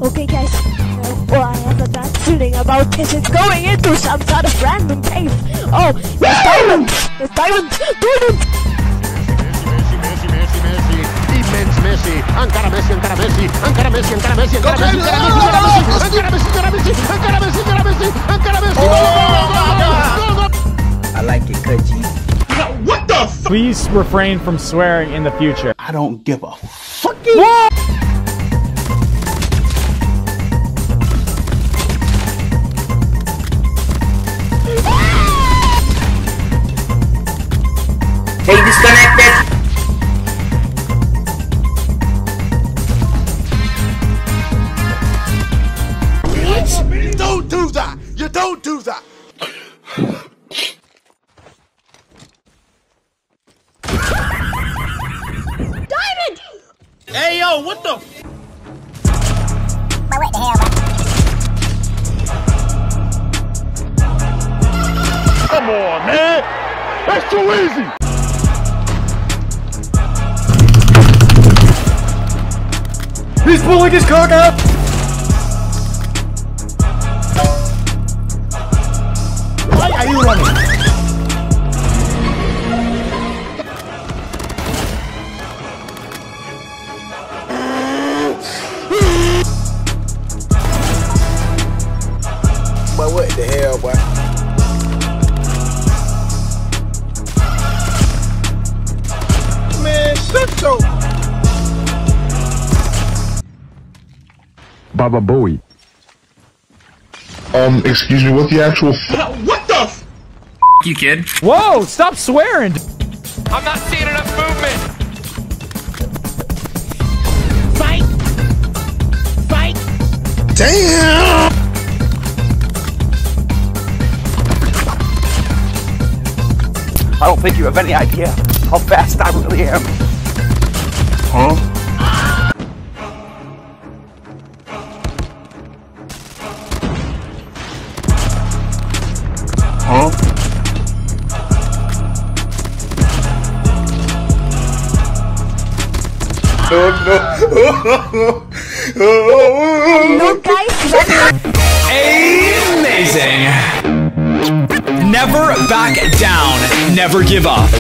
Okay guys, well I have a bad feeling about this. It's going into some sort of random cave. Oh, there's diamonds! There's diamonds! Diamonds! Messi, encara Messi, encara Messi, encara Messi, encara Messi, encara Messi, encara Messi, encara Messi, encara Messi, encara Messi, encara Messi, encara Messi, encara Messi. I like it, Kaji. What the f? Please refrain from swearing in the future. I don't give a fucking. Hey, disconnected. Don't do that! You don't do that! Diamond! Hey yo, what the? What the hell? Come on, man! That's too easy! He's pulling his cock out! Why are you running? But what the hell, boy? Man, shut your... Baba Bowie. Excuse me, what the actual What the f? You kid. Whoa, stop swearing! I'm not seeing enough movement. Fight! Fight! Damn! I don't think you have any idea how fast I really am. Huh? Huh? No guys, Amazing! Never back down, never give up.